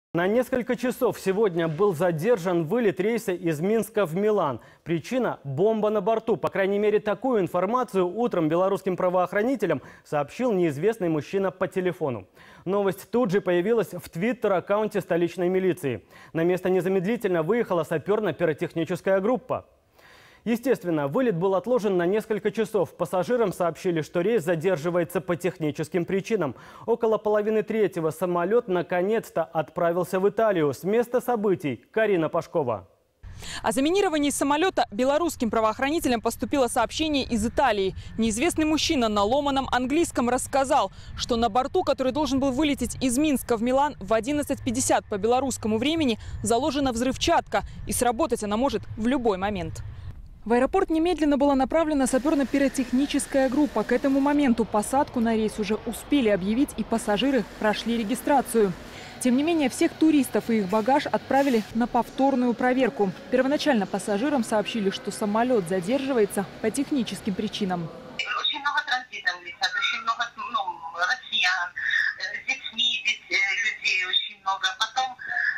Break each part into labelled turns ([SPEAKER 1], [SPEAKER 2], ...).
[SPEAKER 1] На несколько часов сегодня был задержан вылет рейса из Минска в Милан. Причина – бомба на борту. По крайней мере, такую информацию утром белорусским правоохранителям сообщил неизвестный мужчина по телефону. Новость тут же появилась в твиттер-аккаунте столичной милиции. На место незамедлительно выехала саперно-пиротехническая группа. Естественно, вылет был отложен на несколько часов. Пассажирам сообщили, что рейс задерживается по техническим причинам. Около половины третьего самолет наконец-то отправился в Италию. С места событий Карина Пашкова.
[SPEAKER 2] О заминировании самолета белорусским правоохранителям поступило сообщение из Италии. Неизвестный мужчина на ломаном английском рассказал, что на борту, который должен был вылететь из Минска в Милан в 11:50 по белорусскому времени, заложена взрывчатка, и сработать она может в любой момент. В аэропорт немедленно была направлена саперно-пиротехническая группа. К этому моменту посадку на рейс уже успели объявить, и пассажиры прошли регистрацию. Тем не менее, всех туристов и их багаж отправили на повторную проверку. Первоначально пассажирам сообщили, что самолет задерживается по техническим причинам.
[SPEAKER 3] Очень много транзитом летят, очень много россиян, с детьми людей очень много. Потом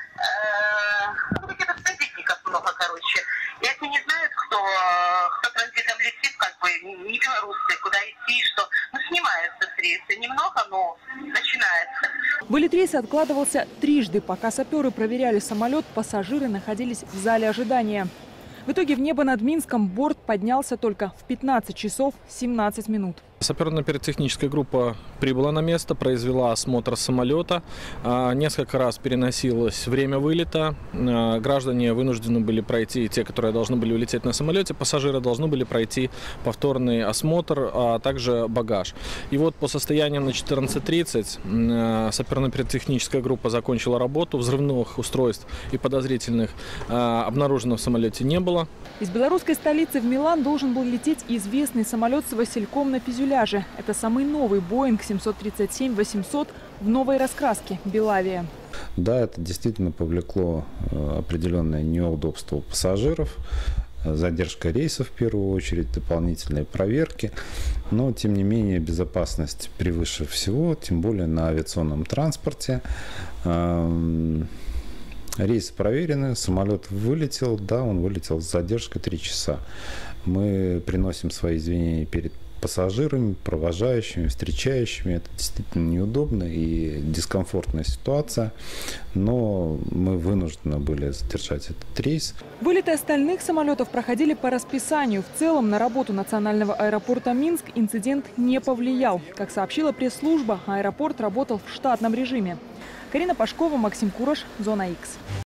[SPEAKER 3] где-то спецтехников много, короче. И они не знают, кто транзитом летит, как бы не белорусы, куда идти, что снимаются с рейса. Немного, но начинается.
[SPEAKER 2] Вылет рейса откладывался трижды. Пока саперы проверяли самолет, пассажиры находились в зале ожидания. В итоге в небо над Минском борт поднялся только в 15 часов 17 минут.
[SPEAKER 4] Саперно-пиротехническая группа прибыла на место, произвела осмотр самолета. Несколько раз переносилось время вылета. Граждане вынуждены были пройти, те, которые должны были улететь на самолете, пассажиры должны были пройти повторный осмотр, а также багаж. И вот по состоянию на 14:30 саперно-пиротехническая группа закончила работу. Взрывных устройств и подозрительных обнаружено в самолете не было.
[SPEAKER 2] Из белорусской столицы в Милан должен был лететь известный самолет с васильком на фюзеляже. Это самый новый Boeing 737-800 в новой раскраске – Белавия.
[SPEAKER 5] Да, это действительно повлекло определенное неудобство у пассажиров, задержка рейсов в первую очередь, дополнительные проверки. Но, тем не менее, безопасность превыше всего, тем более на авиационном транспорте. Рейсы проверены, самолет вылетел, да, он вылетел с задержкой 3 часа. Мы приносим свои извинения перед пассажирами, провожающими, встречающими. Это действительно неудобно и дискомфортная ситуация, но мы вынуждены были задержать этот рейс.
[SPEAKER 2] Вылеты остальных самолетов проходили по расписанию. В целом на работу национального аэропорта Минск инцидент не повлиял. Как сообщила пресс-служба, аэропорт работал в штатном режиме. Карина Пашкова, Максим Кураш, Зона Х.